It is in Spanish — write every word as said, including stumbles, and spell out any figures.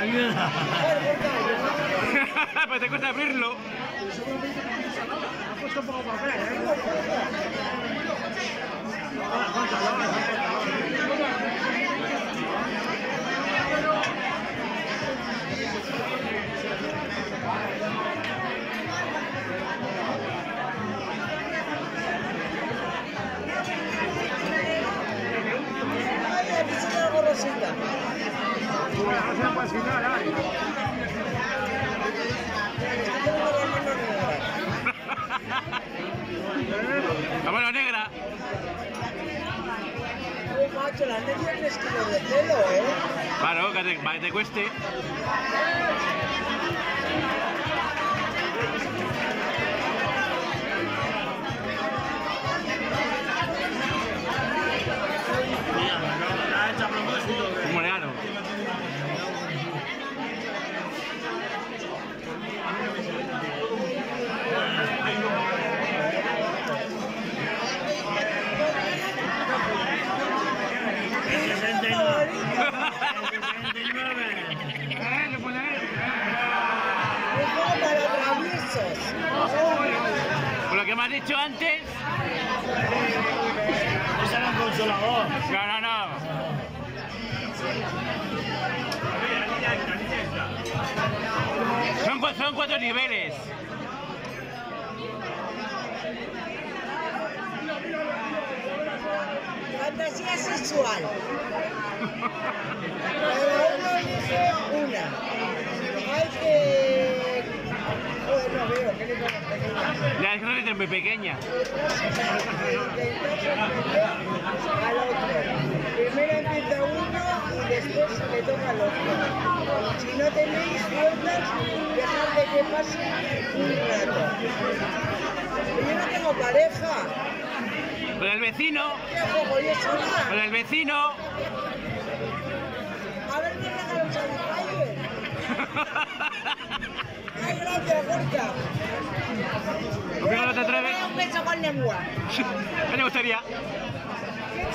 mierda. Pues te cuesta abrirlo. Ha puesto un poco papel, ¿eh? Vámonos, negra. Uy, macho, la negra tres kilos de pelo, ¿eh? Claro, que te, para que te cueste. Un moreano. sesenta y nueve. sesenta y nueve. Un juego para traviesos. Por lo que me has dicho antes. Ese era un consolador. No, no, no. Son, cu- son cuatro niveles. Fantasía sexual. Cada uno elige una. Hay que... Joder, no veo, ¿qué le pasa? La es que es muy pequeña. Al otro. Primero empieza uno y después le toca al otro. Si no tenéis fuerzas, dejad de que pase un rato. Yo no tengo pareja. Con el vecino. ¿Qué juego yo sola? Con el vecino. A ver qué regalo se me cae. Ay, gracias, Gorka. ¿Por qué no te atreves? Un beso con lengua. ¿Qué te gustaría?